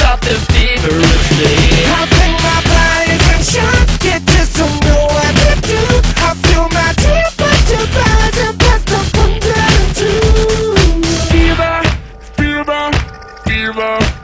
about the feverishly. I think my body's in shock. You just don't know what to do. I feel my temperature rising past the 102. Fever, fever, fever.